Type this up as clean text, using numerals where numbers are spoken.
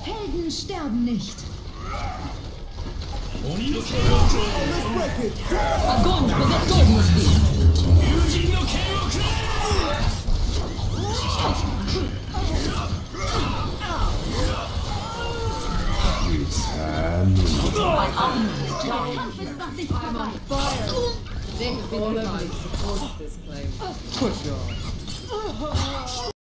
Helden sterben nicht. Огонь по готовности! They've been all over to support this claim. Push on.